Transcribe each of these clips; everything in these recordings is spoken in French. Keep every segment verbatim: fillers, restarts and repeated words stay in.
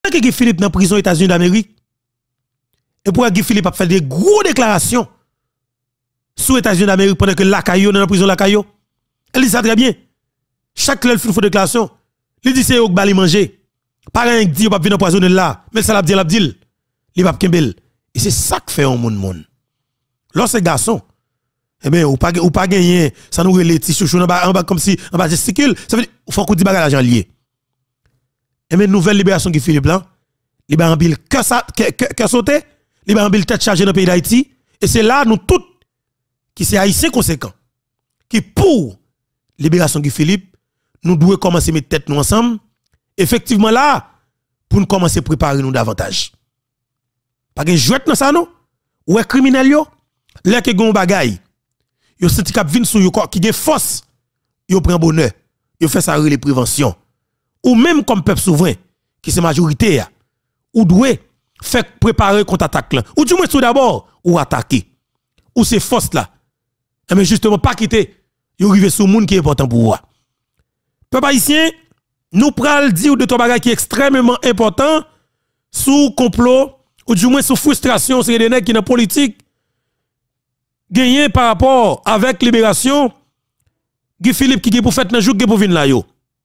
que Guy Philippe dans prison États-Unis d'Amérique et pour Guy Philippe a fait des gros déclarations sur États-Unis d'Amérique pendant que Lakayo dans la prison Lakayo. Elle dit ça très bien. Chaque lèvre fait une déclaration. Il dit c'est au bali manger. Pas rien dit pas venir empoisonner là, mais ça l'a dit l'a dit. Il va kembel. Et c'est ça que fait un monde monde. Lorsque garçon eh bien ou pas ou pas gagner, ça nous relève petit chouchou en bas comme si en bas gesticule, ça veut dire faut qu'on dit bagarre l'argent lié. Et bien nouvelle libération qui Philippe là, il va en pile que ça que sauter, il va en pile tête chargée dans le pays d'Haïti et c'est là nous tous qui c'est haïtien conséquent qui pour libération qui Philippe nous devons commencer mettre tête nous ensemble effectivement là pour nous commencer à préparer nous davantage. Pas que jouet dans ça non ou est criminel yo là que gon bagay yo senti k'ap vinn sou yo qui gen force yo prend bonheur yo fait ça les prévention ou même comme peuple souverain qui c'est majorité ou doit faire préparer contre attaque là ou du moins tout d'abord ou attaquer ou ces forces là mais justement pas quitter yo rive sou moun qui est important pour moi. Peuple haïtien nous pral dire de ton bagay qui est extrêmement important sous complot ou du moins sous frustration c'est des nèg qui dans politique gagné par rapport avec libération Guy Philippe qui pour faire un jour qui pour venir là yo.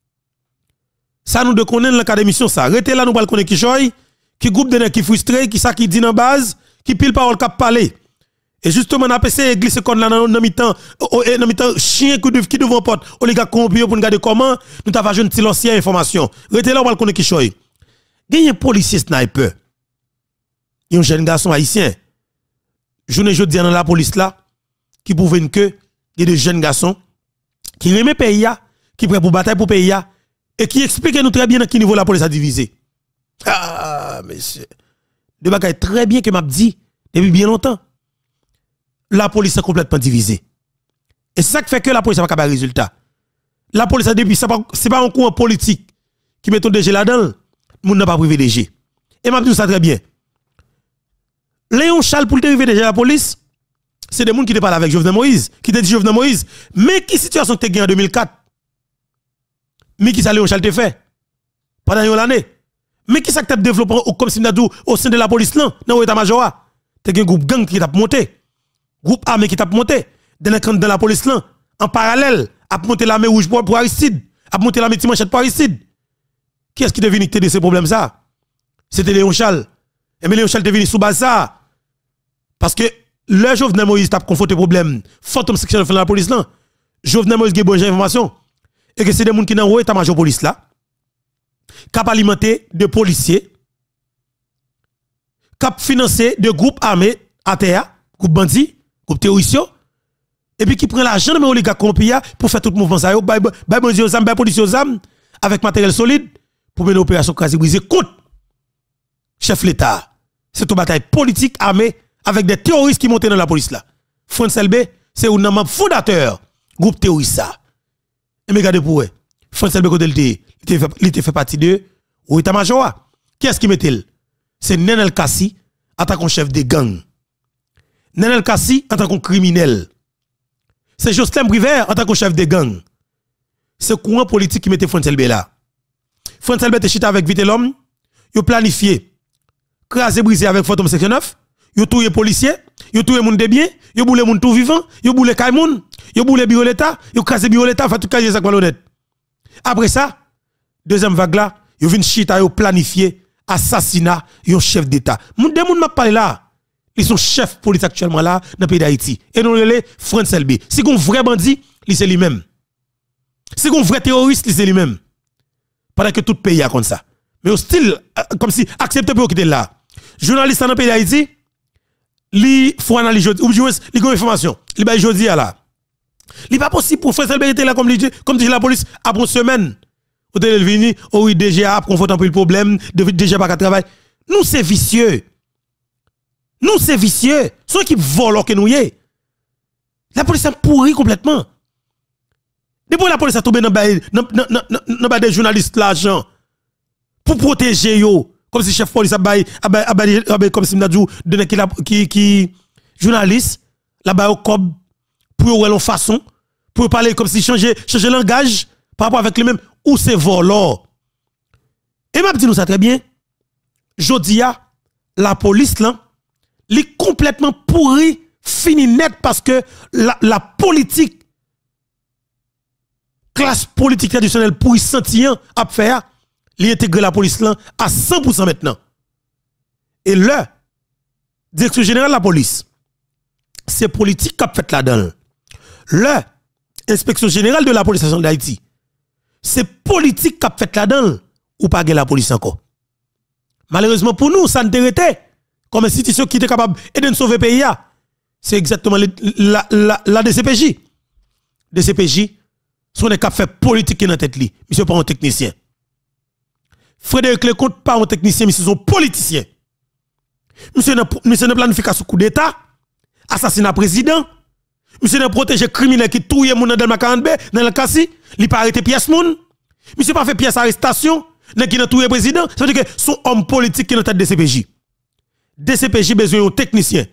Ça nous de connaître dans cadre d'émission ça. Rete là nous pas connaître qui choy, qui groupe de nèg qui frustré, qui ça qui dit dans base, qui pile parole cap parler. Et justement on a essayé glisser comme là dans mi-temps dans mi-temps chien qui devant porte, on les gars corrompu pour regarder comment nous t'a jeune petit l'ancien information. Rete là on va connaître qui choy. Gagné policier sniper. Un jeune garçon haïtien. Journée jodi dans la police là qui prouve que il y a des jeunes garçons qui remet pays qui prêt pour bataille pour pays et qui explique nous très bien à quel niveau la police a divisé. Ah monsieur. De bagaille très bien que m'a dit depuis bien longtemps. La police est complètement divisée. Et c'est ça qui fait que la police n'a pas de résultat. La police a depuis c'est pas c'est pas un courant politique qui met ton D G là-dedans, moun n'a pas privilégié. Et m'a dit ça très bien. Léon Charles pour arriver déjà la police, c'est des gens qui te parlent avec Jovenel Moïse, qui te dit Jovenel Moïse, mais qui situation te gagné en deux mille quatre? Mais qui ça Léon Charles te fait? Pendant une année. Mais qui ça que tu développé comme si au sein de la police là, dans l'état-major? Tu as un groupe gang qui t'a monté, groupe armé qui t'a monté, dans la police là, en parallèle, a monté l'armée rouge pour, pour Aristide, a monté l'armée Timanchette pour Aristide. Qui est-ce qui devine de ces problèmes ça? C'était Léon Charles. Et mais Léon Charles devine sous base ça. Parce que le Jovenel Moïse t'a confronté problème, fantôme section de la police là. Jovenel Moïse a bonne information et que c'est des gens qui n'ont pas état-major police là, cap alimenté de policiers, cap financé de groupes armés à terre, groupe bandits, groupe terroristes, et puis qui prend l'argent de mes oligarques corrompus pour faire tout le mouvement ça, bay bandits aux armes, bay policiers aux armes, avec matériel solide pour mener l'opération quasi brisée contre chef l'État. C'est une bataille politique armée avec des terroristes qui montent dans la police là. Frantz L B, c'est un membre fondateur groupe terroriste ça. Et regardez pour eux. Frantz L B quand il était fait partie de ou état-major. Qui est-ce qui met-il? C'est Nenel Kassi en tant que chef de gang. Nenel Kassi en tant que criminel. C'est Jocelyn Briver en tant que chef de gang. C'est courant politique qui mettait Frantz L B là. Frantz L B était chita avec Vite l'homme, il planifié craser briser avec Fantôme section neuf. Yo touye policier, yo touye moun de bien, yo boule moun tout vivant, yo boule kay moun, yo boule bureau l'état, yo krasé bureau l'état, fait tout kaje ça malhonnête. Après ça, deuxième vague là, yo vinn chita yo planifier assassinat yon chef d'état. Moun de moun m'a parlé là, ils sont chefs politique actuellement là dans le pays d'Haïti. Et non le Frantz L B. Si gon vrai bandit, li c'est lui-même. Si gon vrai terroriste, li c'est lui-même. Pendant que tout pays a comme ça. Mais au style comme si accepter pour quitter là. Journaliste dans le pays d'Haïti, li faut analyser ou du moins li gon information li ba jodi là li pas possible pour Frantz L B était là comme li comme dit la police après une semaine ou de vini ou oui D G A confrontant pour le problème de D G A pas travail nous c'est vicieux nous c'est vicieux ceux qui volent que nous y la police a pourri complètement depuis la police a tombé dans dans dans des journalistes l'argent pour protéger yo comme si chef police a bail comme si m'dadou donner qui qui qui journaliste la bail au cob pour une façon pour parler comme si changer changer langage par rapport avec les mêmes ou c'est volant et m'a dit nous ça très bien jodia, la police là, li complètement pourri, fini net parce que la, la politique, classe politique traditionnelle pourri sentient à faire, li intègre la police là à cent pour cent maintenant. Et là, direction générale de la police, c'est politique qui a fait là-dedans. Là, inspection générale de la police nationale d'Haïti, c'est politique qui a fait là-dedans ou pas la police encore. Malheureusement pour nous, ça ne été comme institution qui était capable d'aider nous sauver le pays. C'est exactement la, la, la D C P J. D C P J, son est cap fait politique qui est dans tête li. Monsieur pas un technicien. Frédéric Lecomte pas un technicien, monsieur son politicien. Monsieur ne planification coup d'état, assassinat président. Monsieur ne protéger criminel qui touye moun dans le quarante B, dans le cassi, li pas arrêter pièce moun. Monsieur pas fait pièce arrestation, nan qui nan touye président, ça veut dire que son homme politique qui est dans tête de D C P J. D C P J besoin d'un technicien.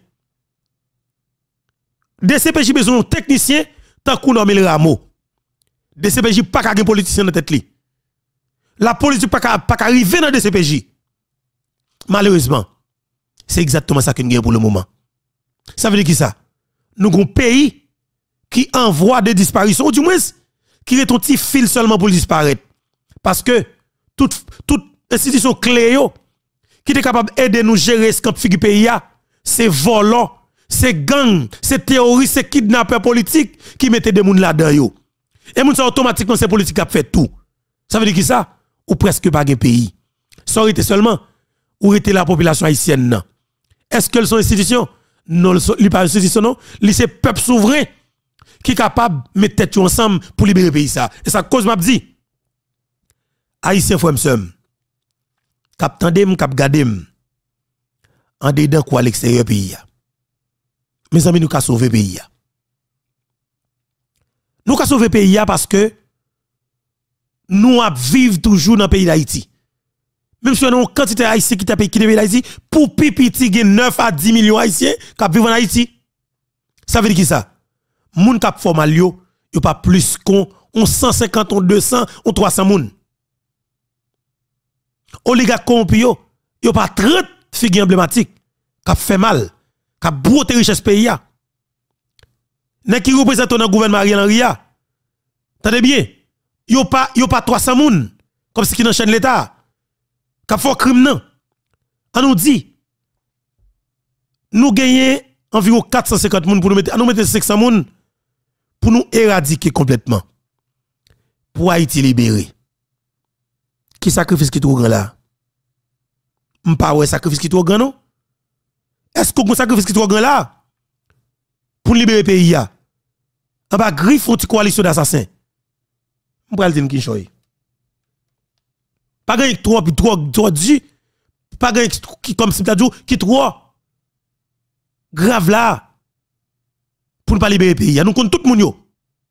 D C P J besoin d'un technicien tant qu'on nomme le Rameau. D C P J pas qu'un politicien dans tête li. La politique pas qu'à pas arriver dans D C P J. Malheureusement, c'est exactement ça que nous avons pour le moment. Ça veut dire qui ça? Nous avons un pays qui envoie des disparitions, ou du moins qui est un petit fil seulement pour disparaître. Parce que toute, toute institution clé qui est capable d'aider nous gérer ce camp figure pays, c'est volant, c'est gang, c'est terroriste, c'est kidnappeur politique qui mettent des gens là-dedans. Et moun ça automatiquement c'est politique qui a fait tout. Ça veut dire qui ça? Ou presque pas un pays. Ça aurait été seulement où était la population haïtienne. Est-ce que sont institutions? Non, li pas institution non, li c'est peuple souverain qui est capable de mettre tête ensemble pour libérer le pays ça. Et ça cause m'a dit haïtien frère m'sem. Kap tandem kap gadem en dedans quoi l'extérieur pays. Mes amis nous ka sauver pays. Nous ka sauver pays parce que nous vivons toujours dans le pays d'Haïti. Même si on a une quantité d'Haïtiens qui tapent qui d'Haïti, pour pipiti gen neuf à dix millions d'Haïtiens qui vivent en Haïti. Ça veut dire qui ça? Moun kap formal yo, yo pas plus qu'on on cent cinquante, on deux cents, on trois cents moun. Oligarque corrompu yo, yo pas trente figures emblématiques qui fait mal, qui broté richesse pays a. Nèg qui représente dans gouvernement Ariel Henry a. Tendez bien, yo pas yo pas trois cents moun comme si qui dans chaîne l'état. Qui fait crime non. On nous dit nous gagnons environ quatre cent cinquante moun pour nous mettre nous mettre cinq cents moun pour nous éradiquer complètement. Pour Haïti libéré. Qui sacrifice qui trop grand là? M'pa ouais sacrifice qui trop grand non? Est-ce qu'on sacrifice qui trop grand là? Pour libérer le pays ya? En bas griffe une coalition d'assassins. M'pral dire qui choy. Pas gagne trop trop trop dit. Pas gagne qui comme si dit qui trop grave là pour ne pas libérer le pays. Nous compte tout le monde yo.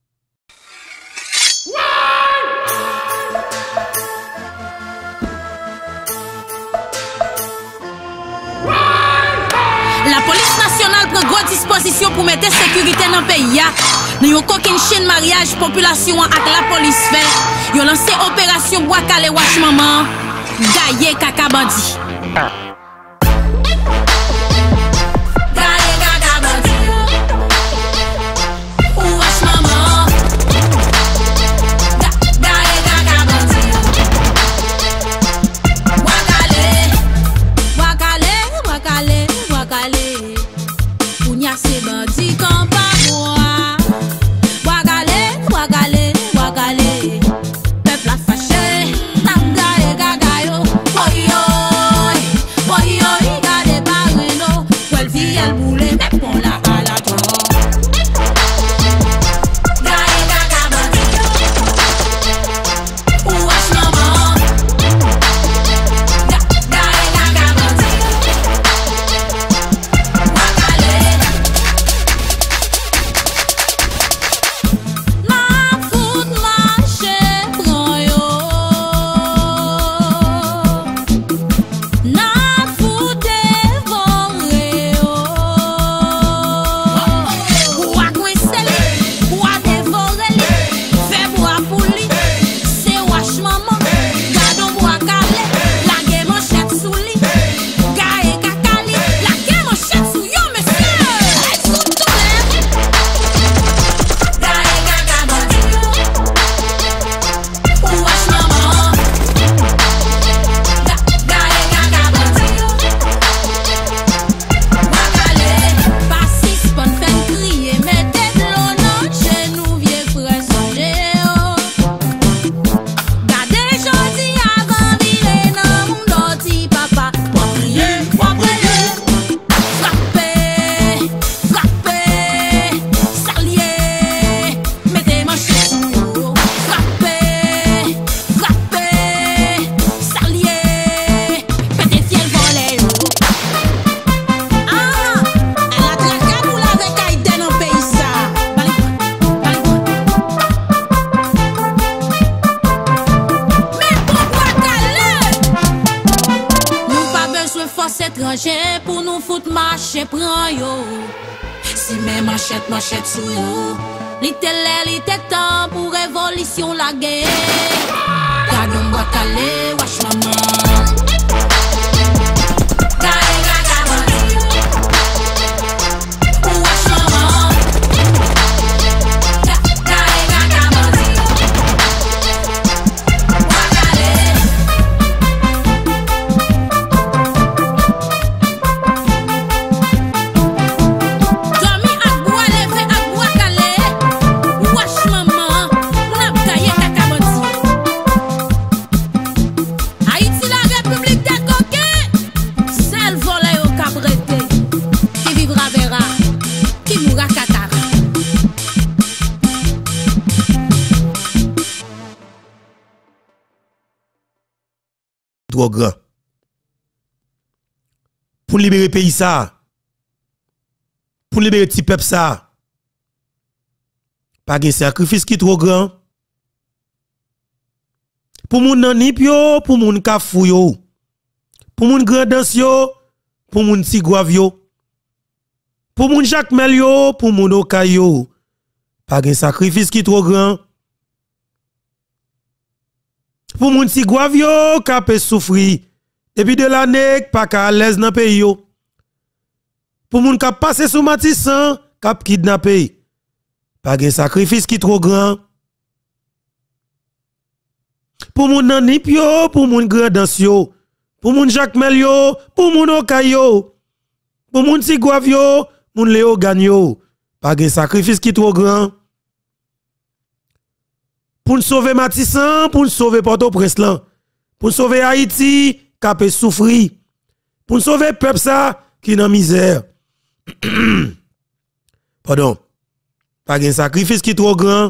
La police nationale prend grande disposition pour mettre sécurité dans le pays. Nous avons aucune chaîne mariage population avec la police fait. Ils ont lancé opération Bois Calais Wash Maman, Gaye Kaka Bandi. étranger pour nous foutre marcher prend yo. Si même machette machette sous yo. L'itélé l'ité temps pour révolution la guerre. Gardons bois calé wash maman. Trop grand. Pour libérer le pays ça, pour libérer le petit peuple ça, pas de sacrifice qui est trop grand. Pour moun nan nip yo, pour moun kafou yo, pour moun grandans yo, pour moun tigwav yo, pour moun Jacques Mel yo, pour moun Okay yo, pas de sacrifice qui est trop grand. Pour moun tigwav yo, ka pe souffri. Depuis de l'année, pas ka à l'aise dans pays yo. Pour moun ka passe sous Matissan, ka kidnappé. Pas de sacrifice qui trop grand. Pour moun nan nip yo, pour moun grandans yo, pour moun Jacques Mel yo, pour moun Okay yo, pour moun tigwav yo, moun Léo Gagne yo. Pas de sacrifice qui trop grand. Pour nous sauver Matissan, pour nous sauver Port-au-Prince, pour nous sauver Haïti, qui peut souffrir, pour nous sauver le peuple ça, qui est dans la misère. Pardon. Pas de sacrifice qui est trop grand.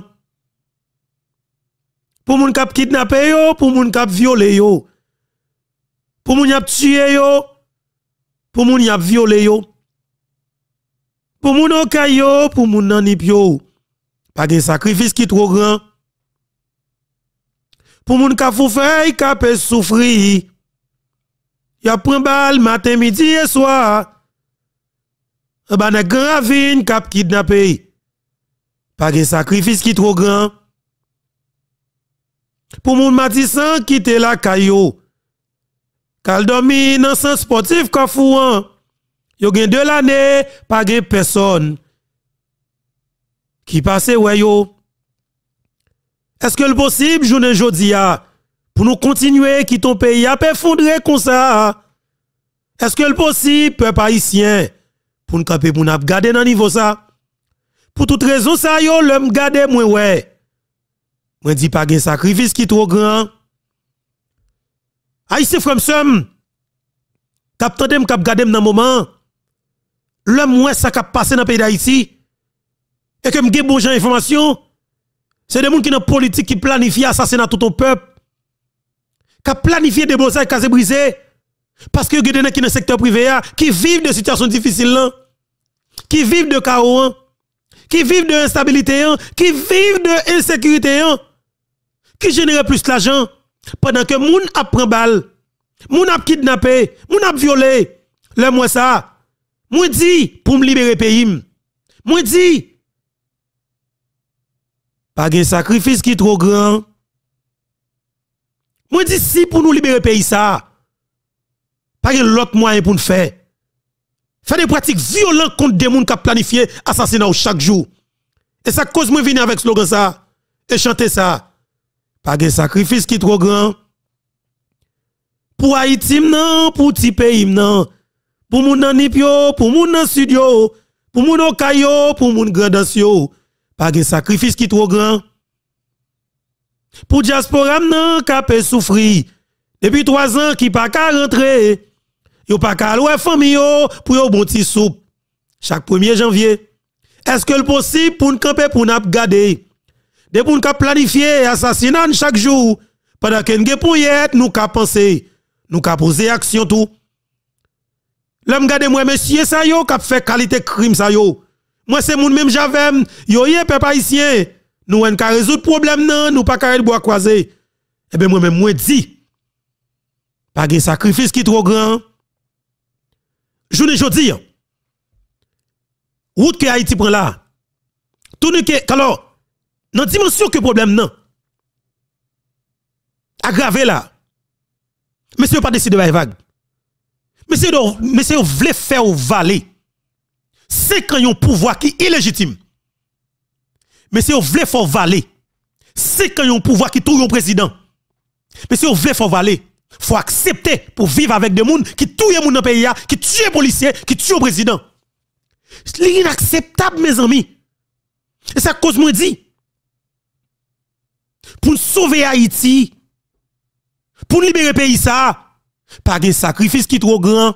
Pour moun kap kidnapper yo, pour moun kap violer yo. Pour moun yap tuer yo, pour moun yap violer yo. Pour moun Okay yo, pour moun nan nip yo. Pas de sacrifice qui est trop grand. Pour moun ka foufey, ka pe souffri. Ya pren bal matin, midi et soir. Ba ne grand ravine kap kidnappé. Pas de sacrifice qui trop grand. Pour moun Matissan quitte la kayo. Kal dormi dans sens sportif ka fouan. Yo gen de l'année, pas gen personne. Qui passe ouais yo. Est-ce que le possible, journée jodia, pour nous continuer, qui ton pays a effondré comme ça? Est-ce que le possible, peuple haïtien, pour nous camper, pour nous garder dans niveau ça? Pour toute raison, ça yo, l'homme garder moi ouais. Moi dis pas un sacrifice qui est trop grand. Haïtien frère m'sem, kap tande m'kap garder dans moment. L'homme moi ça kap passé dans le pays d'Haïti. Et que m'gè bon gens information. C'est des gens qui sont politique qui planifient assassinat tout ton peuple. Qui planifient des bossailles qui brisé. Parce que il y a des gens qui sont dans le secteur privé, qui vivent de situations difficiles, là, qui vivent de chaos, qui vivent de instabilité, qui vivent de insécurité, qui génèrent plus d'argent. Pendant que moun a pris balle, moun a kidnappé, moun a violé. Le moi ça. Moi dit pour me libérer le pays. Moi dit. Pas de sacrifice qui est trop grand. Moi dis si pour nous libérer le pays ça, pas de l'autre moyen pour nous faire. Faire des pratiques violentes contre des gens qui ont planifié assassinat chaque jour. Et ça cause moi venir avec slogan ça et chanter ça. Pas de sacrifice qui est trop grand. Pour Haïti non, pour petit pays non. Pour moun nan nip yo, pour moun nan sud yo, pour moun Okay yo, pour moun grandans yo. Pas de sacrifice qui est trop grand. Pour diaspora nan ka pe souffri. Depuis trois ans qui pas ka rentrer. Yo pas ka louer famille yo pour yo bon ti soupe. Chaque premier janvier. Est-ce que le possible pour nous camper pour nous garder? De pour nous planifier assassinat chaque jour. Pendant que nous pour yet nous ka penser, nous ka poser action tout. L'homme gade moi monsieur ça yo ka fait qualité crime ça yo. Moi c'est moun même j'avais yo yé peuple haïtien. Nous on ka résoudre problème nan, nous pas ka bois croiser. Eh ben moi même moi dit pas de sacrifice qui trop grand. journée jodi, route que Haïti prend là, tout que, alors, dans la dimension que problème non, aggravé là, monsieur pas décidé de vague. Monsieur, monsieur voulait faire au valet. C'est quand yon pouvoir qui est illégitime. Monsieur voulait faire valer. C'est quand yon pouvoir qui touille au président. Monsieur voulait faire valer. Faut accepter pour vivre avec des gens qui touillent les gens dans le pays, qui tuent les policiers, qui tuent le président. C'est inacceptable, mes amis. Et ça cause moi dit. Pour sauver Haïti, pour libérer le pays, ça, pas de sacrifice qui est trop grand.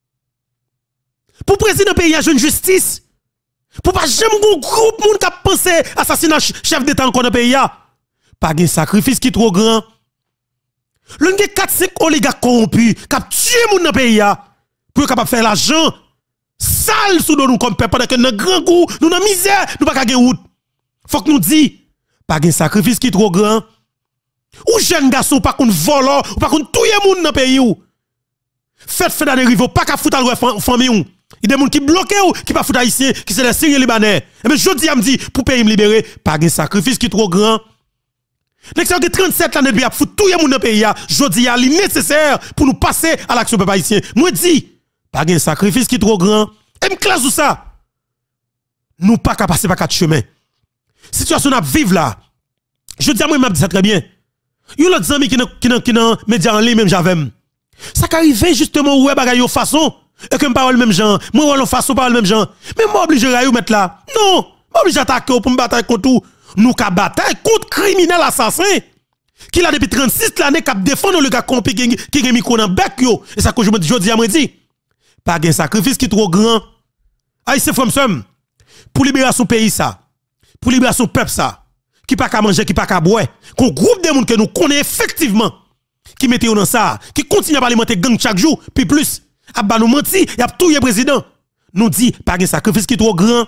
Pour président pays, il y a une justice. Pour pas jamais un groupe moun qui a pensé assassinat chef d'État encore dans le pays. Pas de sacrifice qui est trop grand. L'un des quatre cinq oligarques corrompus qui a tué moun dans le pays pour capable faire l'argent sale sous nous comme peuple pendant que dans grand goût, nous dans misère, nous pas gagner route. Faut que nous dit pas de sacrifice qui est trop grand. Ou jeune garçon pas qu'on volant, ou pas qu'on touye moun dans le pays ou. Faites fait dans les rivaux, pas qu'à foutre à famille ou. Il y a des gens qui bloquent ou qui pas foutre haïtien, qui c'est les Syriens libanais. Et bien je dis à me dire pour pays me libérer, pas de sacrifice qui est trop grand. L'exemple de trente-sept ans depuis à foutre tout le monde dans le pays, je dis à nécessaire pour nous passer à l'action peuple haïtien. Moi dis pas de sacrifice qui est trop grand. Et me classe ou ça. Nous pas qu'à passer par quatre chemins. Situation à vivre là. Je dis à moi m'a dit ça très bien. Yon l'autre ami qui qui qui dans média en ligne même j'avais. Ça qu'arrive justement ouais bagaille yo façon et que me parole même gens, moi on façon parole même gens. Mais moi obligé à mettre là. Non, moi obligé attaquer pour me battre contre tout. Nous ka bataille contre criminel assassin qui là depuis trente-six l'année qui défendre le gars compi qui qui micro dans bec yo. Et ça que je me dis jodi à me dit pas un sacrifice qui trop grand. Aïe c'est from somme pour libération pays ça. Pour libération peuple ça. Qui pas qu'à manger, qui pas qu'à boire, qu'on groupe de monde que nous connaissons effectivement, qui mettent dans ça, qui continue à alimenter gang chaque jour, puis plus, à ba nous menti, y a tout le président. Nous dit, pas un sacrifice qui est trop grand.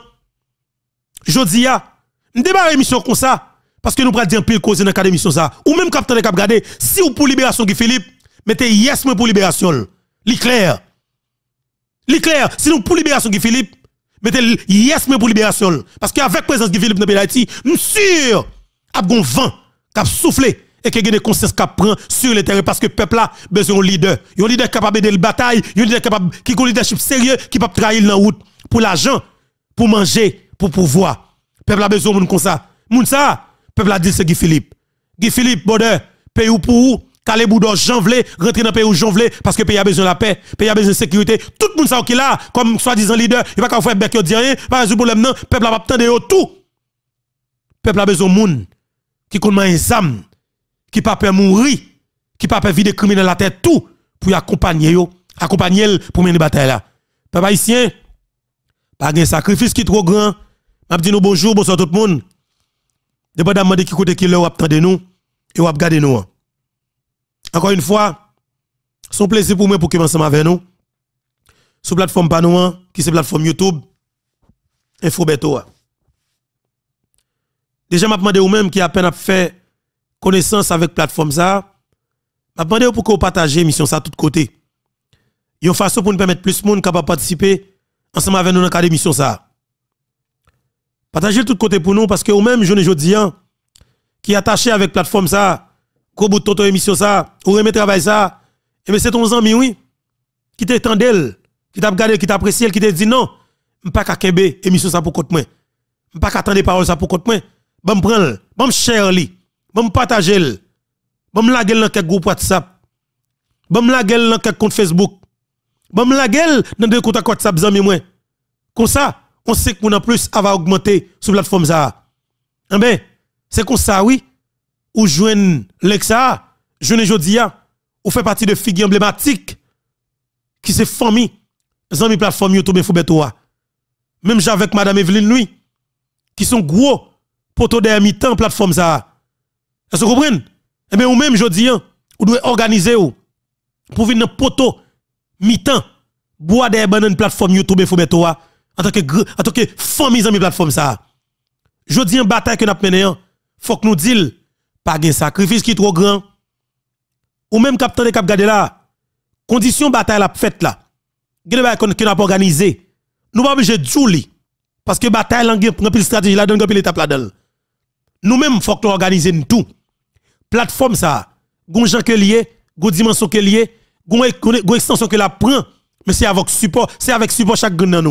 Jodi a, nous démarrer émission comme ça, parce que nous prenons dire pile cause dans cadre émission ça, ou même capitaine de cap garder, si ou pour libération Guy Philippe, mettez yes moi pour libération. Li clair. Li clair, si nous pour libération Guy Philippe, mettez yes mais pour libération parce qu'avec présence de Philippe dans le pays d'Haïti nous sûr a bon vent qui a soufflé et que des conscience qui prend sur le terrain parce que peuple là besoin d'un leader un leader capable de la bataille un leader capable qui a un leadership sérieux qui peut trahir dans route pour l'argent pour manger pour pouvoir peuple a besoin de monde comme ça moun ça peuple a dit c'est Guy Philippe Guy Philippe border pays ou pour Calé Boudor janvlé rentrer dans pays ou janvlé parce que pays a besoin de la paix, pays a besoin de sécurité. Tout le monde ça qui là comme soi-disant leader, il va pas faire bec yo dit rien, pas résoudre problème non, peuple a pas attendre tout. Peuple a besoin de monde qui connaît les âmes, qui pas peur mourir, qui pas peur vider criminel la tête tout pour accompagner yo, accompagner pour mener bataille là. Peuple haïtien pas un sacrifice qui trop grand. M'a dit nous bonjour, bonsoir tout le monde. Dépendamment de qui côté qui leur attendre nous et ou regarder nous. Encore une fois, c'est un plaisir pour moi pour commencer ensemble avec nous. Sur la plateforme Panouan, qui est la plateforme YouTube, Infobeto. Déjà, je demandé ou même qui a à peine fait connaissance avec la plateforme ça. Je demandé pour que vous partagez l'émission ça de tous côtés. Il y a une façon pour nous permettre plus de monde capable de participer ensemble avec nous dans le émission ça. Partagez de tous côtés pour nous parce que ou même je ne dis qui est attaché avec la plateforme ça. Gros bout de ton émission ça, ou remet travail ça, et mais c'est ton ami oui, qui t'étendel, qui t'a regardé, qui t'a apprécié, qui t'a dit non, m'pas ka kembe émission ça pour compte moi. M'pas ka attendre parole ça pour compte moi. Bon me prendre, bon me share li, bon me partager l. Bon me laguer dans quelques groupe WhatsApp. Bon me laguer dans quelques compte Facebook. Bon me laguer dans deux comptes WhatsApp zami moi. Comme ça, on sait que en plus va augmenter sur la plateforme ça. Eh ben, c'est comme ça oui. Ou joindre l'exa, jeune jodia, ou fait partie de figure emblématique qui se famille dans mes plateformes YouTube Infobeto. Même avec madame Evelyne Louis qui sont gros poteaux derrière mi-temps plateforme ça. Est-ce que vous comprenez? Eh bien ou même jodia, ou doit organiser ou pour venir dans poteau mi-temps bois derrière une plateforme YouTube Infobeto en tant que en tant que famille dans mes plateformes ça. Jodi en bataille que n'a mené, faut que nous disions pas un sacrifice qui est trop grand. Ou même capitaine de cap gade là, condition bataille la fête là. Gade ba qu'on n'a pas organisé. Nous pas obligé de jouer parce que bataille là prend pile stratégie là donne pile étape là-dedans. Nous-mêmes faut que nous organiser tout. Plateforme ça, gon gens que lié, gon dimension que lié, gon gon extension que la prend, mais c'est avec support, c'est avec support chaque grand dans nous.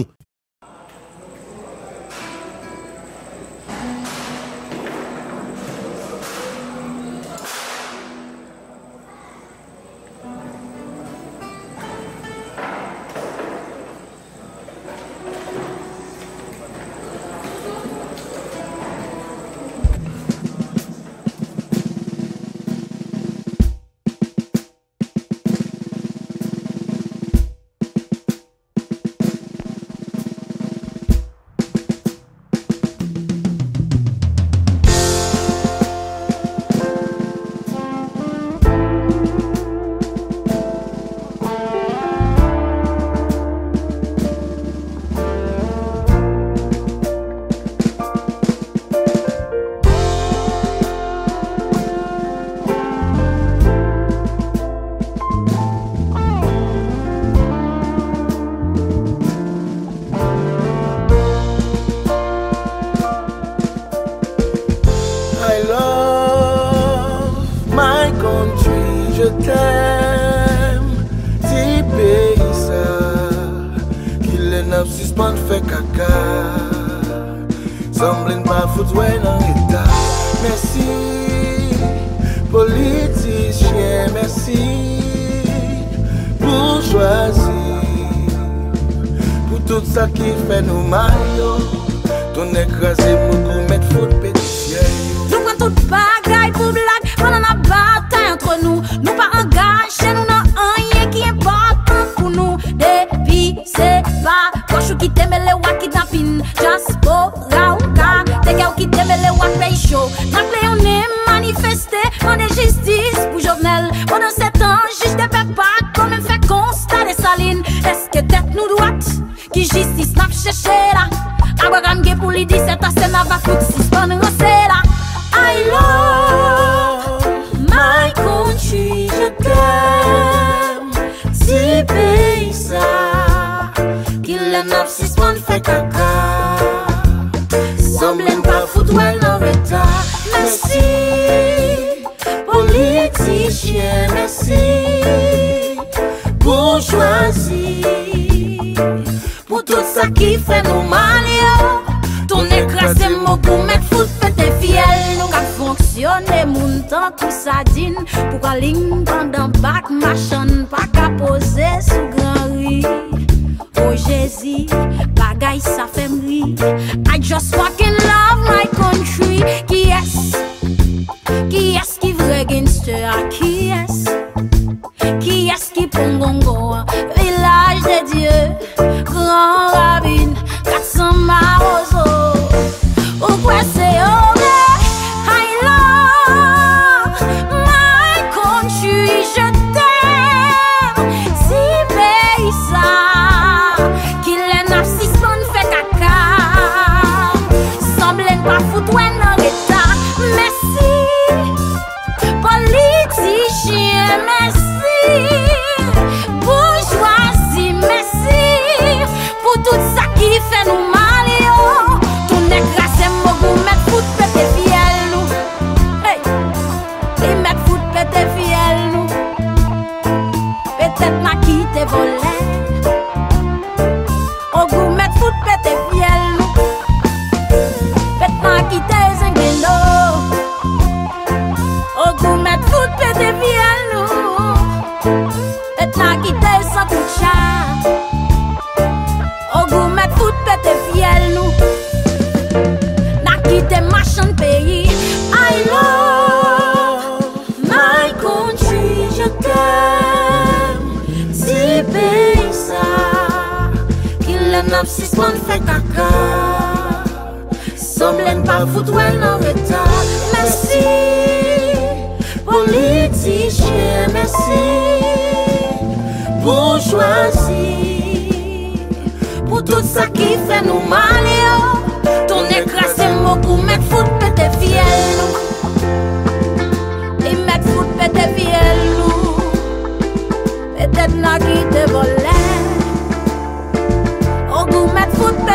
Peut-être n'a qui te volait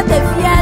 t'es fier.